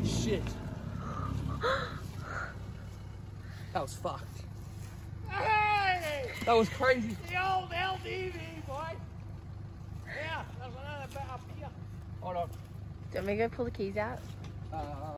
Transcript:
shit. That was fucked. Hey! That was crazy. The old LDV, boy. Yeah, there's another bit up here. Hold on. Do you want me to go pull the keys out?